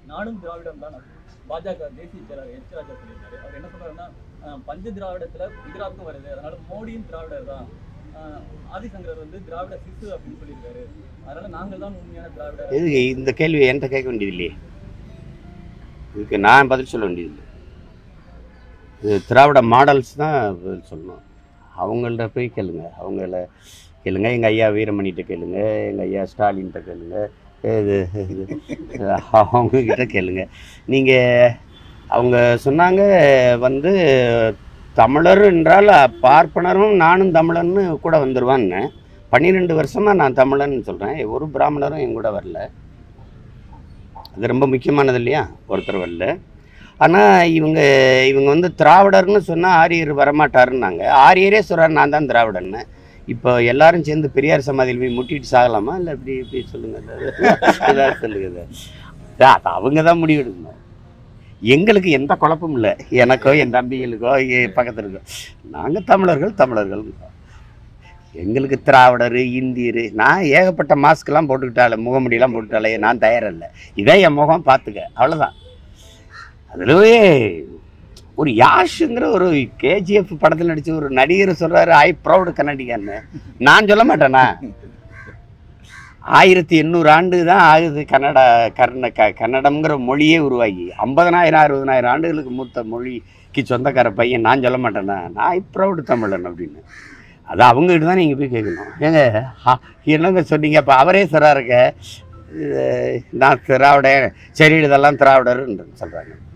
நானும் திராவிடம் தான் பாஜக தேசிய செயலாளர் எச் ராஜா சொல்லியிருக்காரு. அவர் என்ன சொல்றாருன்னா, பஞ்ச திராவிடத்துல குஜராத்தும் வருது, அதனால மோடியும் திராவிடர் தான், ஆதிசங்கரர் வந்து திராவிட சிசு அப்படின்னு சொல்லியிருக்காரு, அதனால நாங்கள் தான் உண்மையான திராவிடர். எதுக்கு இந்த கேள்வி என்கிட்ட கேட்க வேண்டியது இல்லையே, இதுக்கு நான் பதில் சொல்ல வேண்டியதில்லை. இது திராவிட மாடல்ஸ் தான் பதில் சொல்லணும். அவங்கள்ட்ட போய் கேளுங்க, அவங்கள கேளுங்க, எங்கள் ஐயா வீரமணிகிட்ட கேளுங்க, எங்கள் ஐயா ஸ்டாலின்கிட்ட கேளுங்க, இது அவங்கக்கிட்ட கேளுங்க. நீங்கள் அவங்க சொன்னாங்க வந்து தமிழர் என்றால் பார்ப்பனரும் நானும் தமிழன்னு கூட வந்துடுவான்னு. 12 வருஷமாக நான் தமிழன்னு சொல்கிறேன், ஒரு பிராமணரும் என் கூட வரல. அது ரொம்ப முக்கியமானது இல்லையா, ஒருத்தர் வரல. ஆனால் இவங்க வந்து திராவிடர்னு சொன்னால் ஆரியர் வரமாட்டாருன்னாங்க. ஆரியரே சொல்கிறார் நான் தான் திராவிடன்னு. இப்போ எல்லாரும் சேர்ந்து பெரியார் சமாதியில் போய் முட்டிட்டு சாகலாமா, இல்லை இப்படி சொல்லுங்கள், ஏதாவது சொல்லுங்க. அது அவங்க தான் முடிவெடுக்கணும். எங்களுக்கு எந்த குழப்பமும் இல்லை, எனக்கோ என் தம்பிகளுக்கோ பக்கத்தில் இருக்கோ. நாங்கள் தமிழர்கள். எங்களுக்கு திராவிடர் இந்தியர், நான் ஏகப்பட்ட மாஸ்க்கெல்லாம் போட்டுக்கிட்டாலே, முகமுடியெல்லாம் போட்டுக்கிட்டாலே நான் தயாரில்லை. இதான் என் முகம், பார்த்துக்க, அவ்வளோதான். அதுலவே ஒரு யாஷுங்கிற ஒரு கேஜிஎஃப் படத்தில் நடிச்ச ஒரு நடிகர் சொல்றாரு, ஐ ப்ரௌடு கன்னடிகன்னு. நான் சொல்ல மாட்டேனா? 1800 ஆண்டு தான் ஆகுது கன்னடம்ங்கிற மொழியே உருவாகி. 50,000 60,000 ஆண்டுகளுக்கு மூத்த மொழிக்கு சொந்தக்கார பையன் நான் சொல்ல மாட்டேனா? நான் ஐ ப்ரௌடு தமிழன் அப்படின்னு. அது அவங்ககிட்ட தான் நீங்கள் போய் கேட்கணும். ஏங்க என்னங்க சொன்னீங்க, அப்போ அவரே சொல்கிறாருங்க நான் திராவிட, சரி இதெல்லாம் திராவிடர்ன்னு சொல்கிறாங்க.